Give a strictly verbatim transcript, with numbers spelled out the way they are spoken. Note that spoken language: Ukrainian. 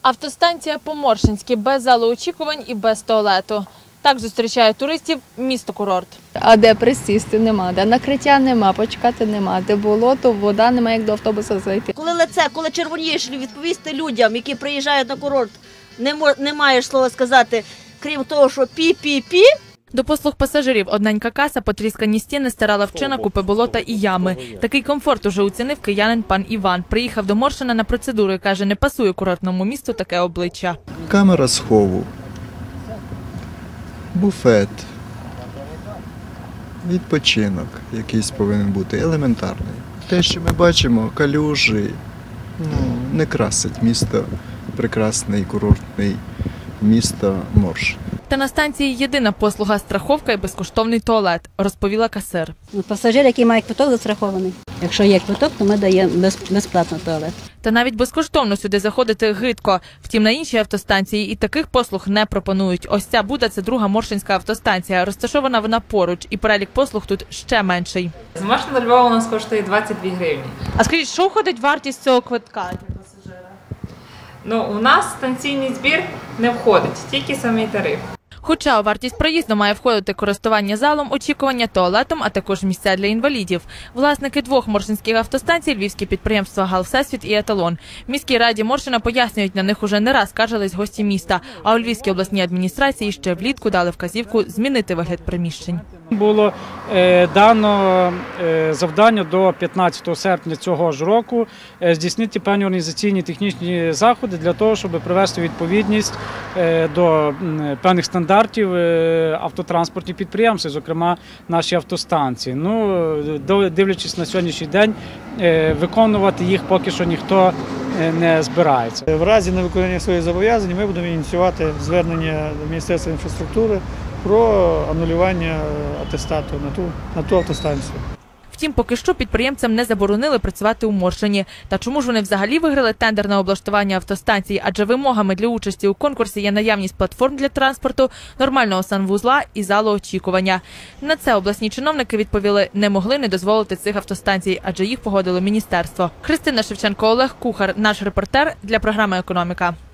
Автостанція по-моршинськи без залу очікувань і без туалету. Так зустрічає туристів місто-курорт. А де присісти нема, де накриття нема, почекати нема, де болото, вода нема, як до автобуса зайти. Коли лице, коли червонієш, відповісти людям, які приїжджають на курорт, не, мож, не маєш слова сказати, крім того, що пі-пі-пі. До послуг пасажирів одненька каса, потріскані стіни, стара лавчина, купи болота і ями. Такий комфорт уже оцінив киянин пан Іван. Приїхав до Моршина на процедуру і каже, не пасує курортному місту таке обличчя. Камера схову, буфет, відпочинок якийсь повинен бути, елементарний. Те, що ми бачимо, калюжі, ну, не красить місто, прекрасний курортний місто Моршин. Та на станції єдина послуга – страховка і безкоштовний туалет, розповіла касир. Пасажир, який має квиток, застрахований. Якщо є квиток, то ми даємо безплатно туалет. Та навіть безкоштовно сюди заходити гидко. Втім, на іншій автостанції і таких послуг не пропонують. Ось ця Буда – це друга моршинська автостанція. Розташована вона поруч, і перелік послуг тут ще менший. З Моршина до Львова у нас коштує двадцять дві гривні. А скажіть, що входить вартість цього квитка для пасажира? Ну, у нас станційний збір не входить, тільки самий тариф. Хоча у вартість проїзду має входити користування залом, очікування, туалетом, а також місця для інвалідів. Власники двох моршинських автостанцій – львівські підприємства «Галвсесвіт» і «Еталон». В міській раді Моршина пояснюють, на них уже не раз скаржились гості міста. А у Львівській обласній адміністрації ще влітку дали вказівку змінити вигляд приміщень. Було е, дано е, завдання до п'ятнадцятого серпня цього ж року е, здійснити певні організаційні технічні заходи для того, щоб привести відповідність е, до е, певних стандартів е, автотранспортних підприємств, зокрема наші автостанції. Ну, дивлячись на сьогоднішній день, е, виконувати їх поки що ніхто е, не збирається. В разі невиконання своїх зобов'язань ми будемо ініціювати звернення до Міністерства інфраструктури про анулювання атестату на ту, на ту автостанцію. Втім, поки що підприємцям не заборонили працювати у Моршині. Та чому ж вони взагалі виграли тендер на облаштування автостанцій? Адже вимогами для участі у конкурсі є наявність платформ для транспорту, нормального санвузла і залу очікування. На це обласні чиновники відповіли, не могли не дозволити цих автостанцій, адже їх погодило міністерство. Христина Шевченко, Олег Кухар, наш репортер для програми «Економіка».